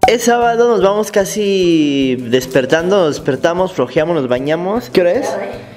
Es sábado, nos vamos casi despertando, nos despertamos, flojeamos, nos bañamos. ¿Qué hora es?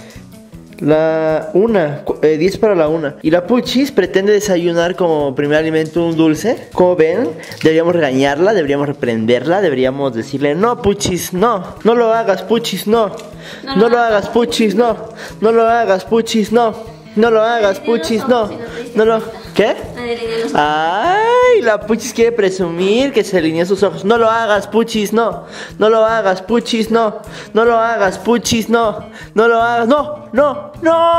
La 10 para la 1. Y la Puchis pretende desayunar como primer alimento un dulce. Como ven, deberíamos regañarla, deberíamos reprenderla, deberíamos decirle: no, Puchis, no, no lo hagas, Puchis, no. No lo hagas, Puchis, no. No lo hagas, Puchis, no. No lo hagas, Puchis, no. No lo... ¿Qué? Ay, la Puchis quiere presumir que se alineó sus ojos. No lo hagas, Puchis, no. No lo hagas, Puchis, no. No lo hagas, Puchis, no. No lo hagas, no, no, no.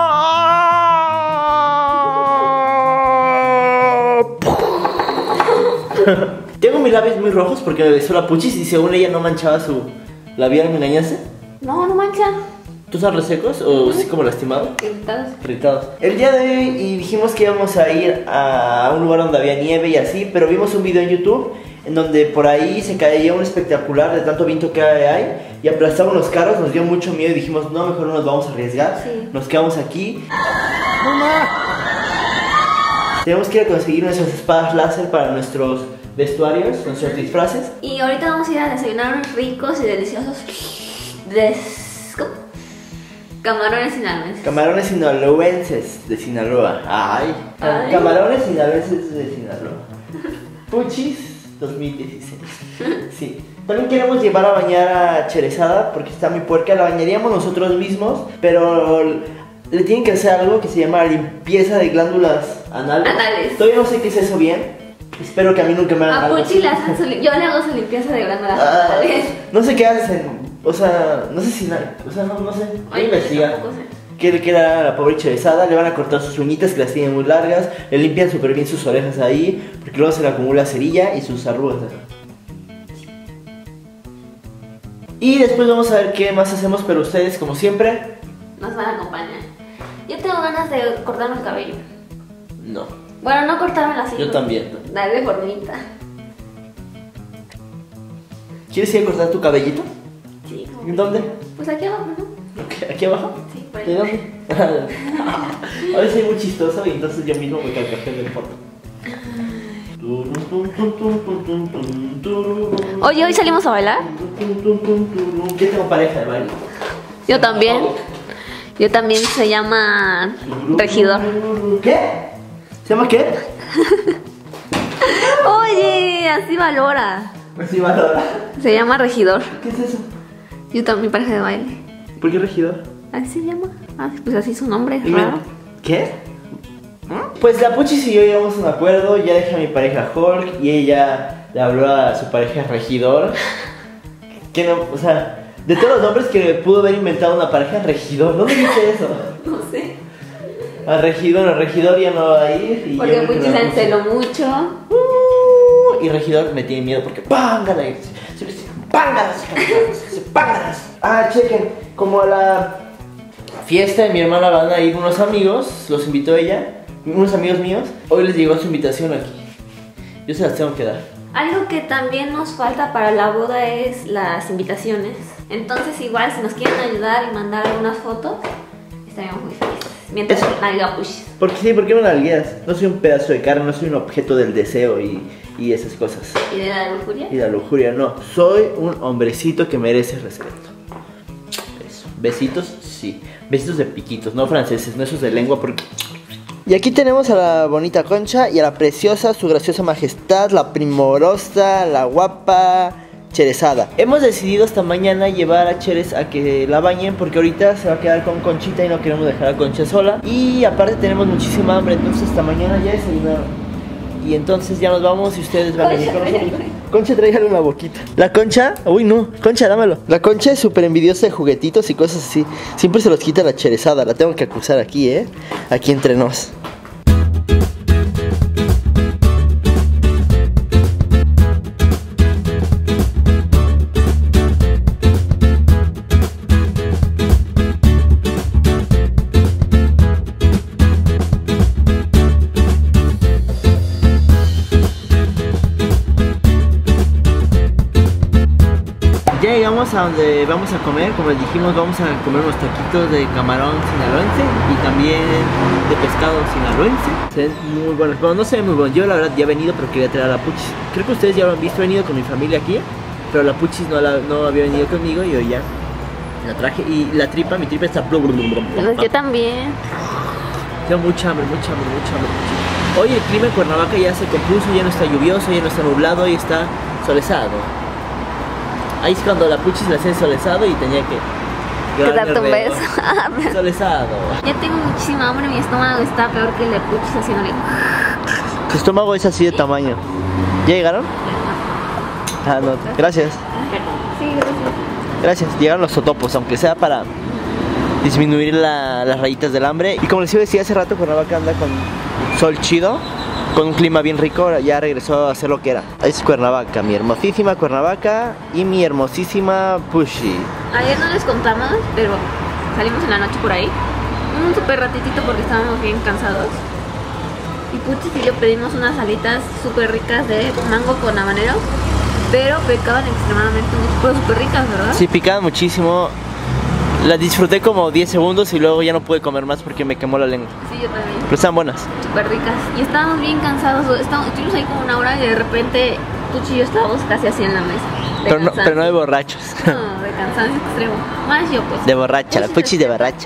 Tengo mis labios muy rojos porque me besó la Puchis y según ella no manchaba su labial, ¿me engañaste? No, no mancha. ¿Tú estás resecos o así como lastimado? Irritados. Irritados. El día de hoy y dijimos que íbamos a ir a un lugar donde había nieve y así, pero vimos un video en YouTube en donde por ahí se caía un espectacular de tanto viento que hay y aplastaban los carros, nos dio mucho miedo y dijimos: no, mejor no nos vamos a arriesgar, sí. Nos quedamos aquí. ¡Mamá! Tenemos que ir a conseguir nuestras espadas láser para nuestros vestuarios, nuestros disfraces. Y ahorita vamos a ir a desayunar unos ricos y deliciosos camarones sinaloenses. Camarones sinaloenses de Sinaloa. Ay. Camarones sinaloenses de Sinaloa. Puchis 2016. Sí. También queremos llevar a bañar a Cherezada porque está muy puerca. La bañaríamos nosotros mismos, pero le tienen que hacer algo que se llama limpieza de glándulas anales. Todavía no sé qué es eso bien. Espero que a mí nunca me hagan algo. A Puchi yo le hago su limpieza de glándulas anales. No sé qué hacen. O sea, no sé si nada. O sea, no sé. Voy a investigar. ¿Qué le queda a la pobre Cherezada? Le van a cortar sus uñitas que las tienen muy largas. Le limpian súper bien sus orejas ahí, porque luego se le acumula cerilla y sus arrugas. Y después vamos a ver qué más hacemos, pero ustedes, como siempre, nos van a acompañar. Yo tengo ganas de cortarme el cabello. No. Bueno, no cortarme la silla. Yo también. Darle formita. ¿Quieres ir a cortar tu cabellito? Sí. ¿En dónde? Pues aquí abajo, ¿no? ¿Aquí abajo? Sí, por ahí. ¿De dónde? A veces soy muy chistoso y entonces yo mismo me carcajeo del foto. Oye, ¿hoy salimos a bailar? ¿Qué tengo pareja de baile? Yo también. Yo también, se llama Regidor. ¿Qué? ¿Se llama qué? Oye, así valora. Así valora. Se llama Regidor. ¿Qué es eso? Yo también, mi pareja de baile. ¿Por qué Regidor? Así se llama. Pues así es su nombre, raro. ¿Qué? Pues la Puchis y yo llegamos a un acuerdo. Ya dejé a mi pareja Hulk y ella le habló a su pareja Regidor. Que no, o sea, de todos los nombres que pudo haber inventado una pareja, Regidor. ¿Dónde dice eso? No sé. A Regidor ya no va a ir. Y porque Puchis se enceló mucho. Y Regidor me tiene miedo porque ¡pángala! ¡Pángalas! ¡Pángalas! Ah, chequen, como a la fiesta de mi hermana van a ir unos amigos, los invitó ella, unos amigos míos. Hoy les llegó su invitación aquí. Yo se las tengo que dar. Algo que también nos falta para la boda es las invitaciones. Entonces igual si nos quieren ayudar y mandar algunas fotos, estaríamos muy felices. Mientras nalga Puchis. Porque sí, ¿por qué me nalgueas? No soy un pedazo de carne, no soy un objeto del deseo y esas cosas. ¿Y de la lujuria? Y de la lujuria, no. Soy un hombrecito que merece respeto. Eso. Besitos, sí. Besitos de piquitos, no franceses, no esos de lengua porque... Y aquí tenemos a la bonita Concha y a la preciosa, su graciosa majestad, la primorosa, la guapa Cherezada. Hemos decidido esta mañana llevar a Cherez a que la bañen porque ahorita se va a quedar con Conchita y no queremos dejar a Concha sola. Y aparte tenemos muchísima hambre, entonces esta mañana ya desayunaron. Y entonces ya nos vamos y ustedes van a venir con nosotros. Concha, tráigale una boquita. La Concha, uy no, Concha, dámelo. La Concha es súper envidiosa de juguetitos y cosas así. Siempre se los quita la Cherezada, la tengo que acusar aquí, aquí entre nos. Ya llegamos a donde vamos a comer, como les dijimos, vamos a comer unos taquitos de camarón sinaloense y también de pescado sinaloense. Se ven muy buenos, bueno, no se ven muy buenos, yo la verdad ya he venido pero quería traer a la Puchis. Creo que ustedes ya lo han visto, he venido con mi familia aquí pero la Puchis no había venido conmigo y yo ya la traje. Y mi tripa está... Yo también. Tengo mucha hambre. Hoy el clima en Cuernavaca ya se compuso, ya no está lluvioso, ya no está nublado, y está solezado. Ahí es cuando la Puchis la hacía solezado y tenía que darte un beso. Solezado. Ya tengo muchísima hambre, mi estómago está peor que el de Puchis haciéndole. Tu estómago es así de tamaño. ¿Ya llegaron? Ah, no, gracias. Sí, gracias. Gracias, llegaron los totopos, aunque sea para disminuir las rayitas del hambre. Y como les iba a decir hace rato, Cuernavaca anda con sol chido, con un clima bien rico, ya regresó a ser lo que era. Es Cuernavaca, mi hermosísima Cuernavaca y mi hermosísima Puchi. Ayer no les contamos, pero salimos en la noche por ahí. Un súper ratitito porque estábamos bien cansados. Y Puchi y yo pedimos unas alitas súper ricas de mango con habanero, pero picaban extremadamente mucho, pero súper ricas, ¿verdad? Sí, picaban muchísimo. Las disfruté como 10 segundos y luego ya no pude comer más porque me quemó la lengua. Sí, yo también. Pero están buenas. Súper ricas. Y estábamos bien cansados. Estuvimos ahí como una hora y de repente Puchi y yo estábamos casi así en la mesa. Pero no de borrachos. No, de cansancio extremo. Más yo, pues. De borracha, la Puchi de borracha,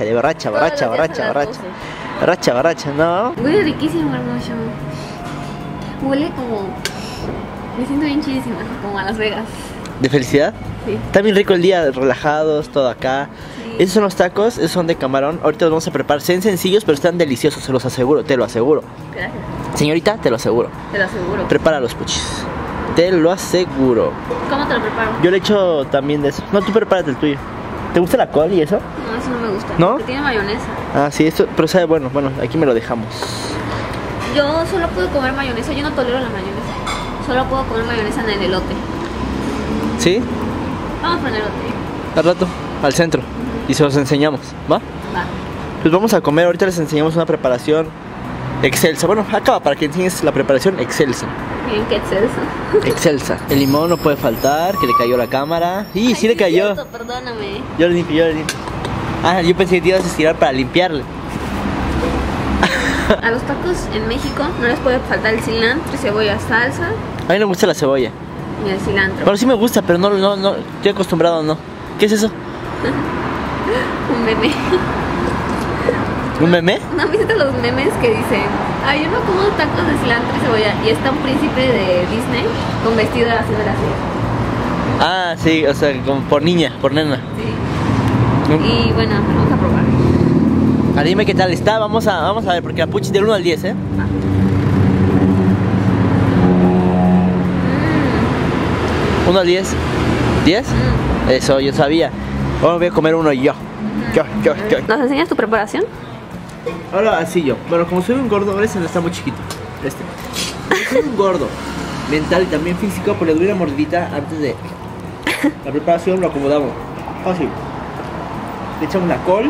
borracha, ¿no? Huele riquísimo, hermoso. Huele como... Me siento bien chidísima, como a Las Vegas. ¿De felicidad? Sí. Está bien rico el día, relajados, todo acá. Sí. Esos son los tacos, esos son de camarón. Ahorita los vamos a preparar. Sean sencillos, pero están deliciosos, se los aseguro, te lo aseguro. Gracias. Señorita, te lo aseguro. Te lo aseguro. Prepara los Puchis. Te lo aseguro. ¿Cómo te lo preparo? Yo le echo también de eso. No, tú prepárate el tuyo. ¿Te gusta la col y eso? No, eso no me gusta. ¿No? Porque tiene mayonesa. Ah, sí, esto, pero sabe bueno. Bueno, aquí me lo dejamos. Yo solo puedo comer mayonesa, yo no tolero la mayonesa. Solo puedo comer mayonesa en el elote. ¿Sí? Vamos por el elote. Al rato, al centro. Y se los enseñamos, ¿va? Va. Pues vamos a comer, ahorita les enseñamos una preparación excelsa. Bueno, acaba para que enseñes la preparación excelsa. Bien, ¿qué excelsa? Excelsa. El limón no puede faltar, que le cayó la cámara. ¡Y sí le cayó! Cierto, perdóname. Yo le limpio. Ah, yo pensé que te ibas a estirar para limpiarle. A los tacos en México no les puede faltar el cilantro, cebolla, salsa. A mí no me gusta la cebolla. Y el cilantro. Bueno, sí me gusta, pero no, estoy acostumbrado, no. ¿Qué es eso? Un meme. ¿Un meme? ¿No has visto los memes que dicen, ay, yo no como tacos de cilantro y cebolla? Y está un príncipe de Disney con vestido haciendo así. Ah, sí, o sea, como por niña, por nena. Sí. Y bueno, vamos a probar. Ah, dime qué tal está, vamos a ver, porque la Puchi del 1 al 10, ¿eh? 1 al 10. ¿10? Eso, yo sabía. Ahora voy a comer uno yo. ¿Nos enseñas tu preparación? Ahora así yo. Bueno, como soy un gordo, ese no está muy chiquito. Soy un gordo mental y también físico, pues le doy una mordidita antes de la preparación, lo acomodamos. Fácil. Le echamos la col.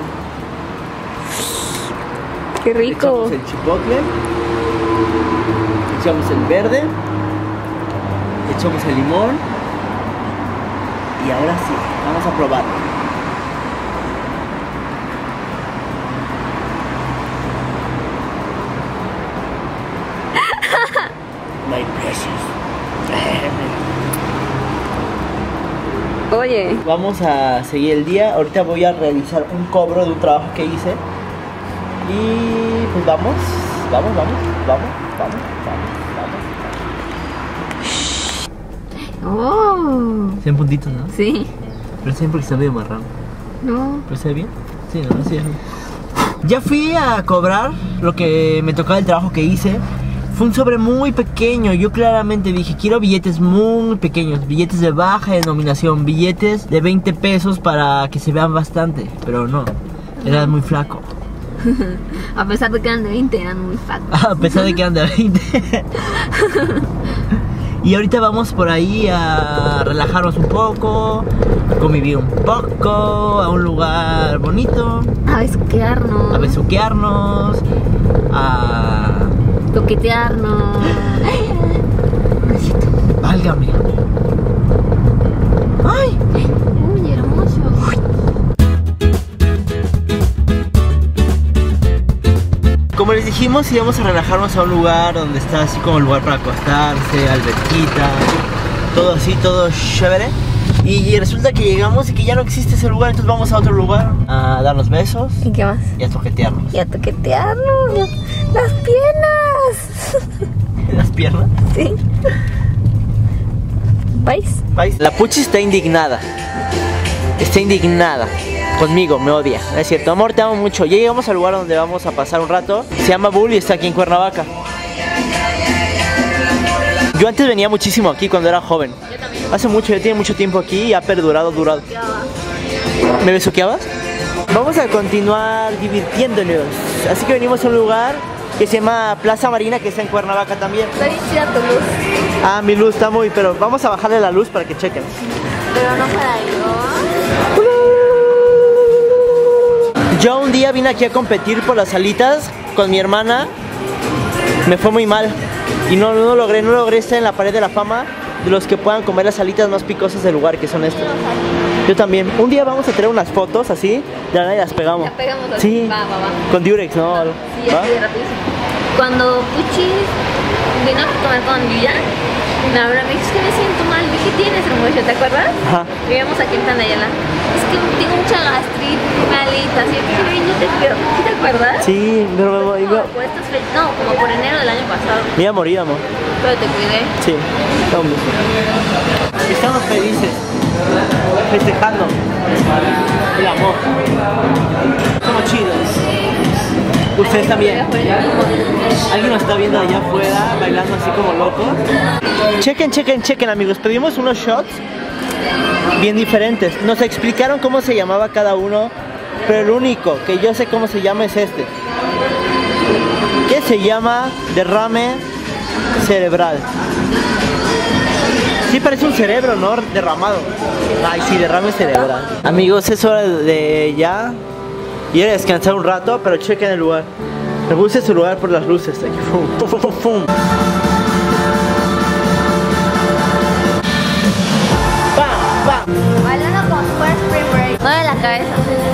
Qué rico. Le echamos el chipotle. Le echamos el verde. Le echamos el limón. Y ahora sí, vamos a probar. My precious. Oye. Vamos a seguir el día. Ahorita voy a realizar un cobro de un trabajo que hice. Y pues vamos. Oh. 100 puntitos, ¿no? Sí. Pero siempre que está medio marrano. No. ¿Pero se ve bien? Sí, no, sí. Ya fui a cobrar lo que me tocaba el trabajo que hice. Fue un sobre muy pequeño. Yo claramente dije, quiero billetes muy pequeños, billetes de baja denominación, billetes de 20 pesos para que se vean bastante. Pero no, era muy flaco. A pesar de que eran de 20, eran muy flacos. A pesar de que eran de 20. Y ahorita vamos por ahí a relajarnos un poco, a convivir un poco, a un lugar bonito. A besuquearnos. A besuquearnos, a... toquetearnos. Válgame. ¡Ay! Uy, hermoso. Como les dijimos, íbamos a relajarnos a un lugar donde está así como lugar para acostarse, alberquita, todo así, todo chévere. Y resulta que llegamos y que ya no existe ese lugar, entonces vamos a otro lugar a darnos besos ¿Y qué más? y a toquetearnos. Y a toquetearnos. Las piernas. ¿Las piernas? Sí. ¿Vais? ¿Vais? La Puchi está indignada. Está indignada conmigo, me odia. No es cierto, amor, te amo mucho. Ya llegamos al lugar donde vamos a pasar un rato. Se llama Bull y está aquí en Cuernavaca. Yo antes venía muchísimo aquí cuando era joven. Yo también. Hace mucho, ya tiene mucho tiempo aquí y ha perdurado. ¿Me besuqueabas? Vamos a continuar divirtiéndonos. Así que venimos a un lugar que se llama Plaza Marina, que está en Cuernavaca también. Está bien chida tu luz. Ah, mi luz está muy... Pero vamos a bajarle la luz para que chequen. Pero no para yo. Yo un día vine aquí a competir por las alitas con mi hermana. Me fue muy mal. Y no logré estar en la pared de la fama de los que puedan comer las alitas más picosas del lugar, que son estas. Yo también. Un día vamos a traer unas fotos así, de la nada y las pegamos. La pegamos así. Sí. Va. Con Durex, ¿no? Sí, ¿Va? así de rapidísimo. Cuando Puchi vino a comer con Yuya, me habló, me dijo, es que me siento mal. ¿Y qué tienes, hermoso? ¿Te acuerdas? Ajá. Vivíamos aquí en Tandayala. Es que tengo mucha gastritis, me alitas. Y yo dije, "Ay, no te quiero". ¿Sí te acuerdas? Sí, pero No, como por enero del año pasado. me iba a morir, amor. Pero te cuidé. Sí, estamos felices, festejando el amor. Somos chidos. Ustedes también. Alguien nos está viendo allá afuera bailando así como locos. Chequen amigos, pedimos unos shots bien diferentes. Nos explicaron cómo se llamaba cada uno, pero el único que yo sé cómo se llama es este, que se llama derrame cerebral. Sí, parece un cerebro, ¿no? Derramado. Ay, sí, derrame cerebral. Amigos, es hora de ya ir a descansar un rato, pero chequen el lugar. Me gusta este lugar por las luces. Aquí, fum. Bailando como si fuera Spring Break. Mueve la cabeza.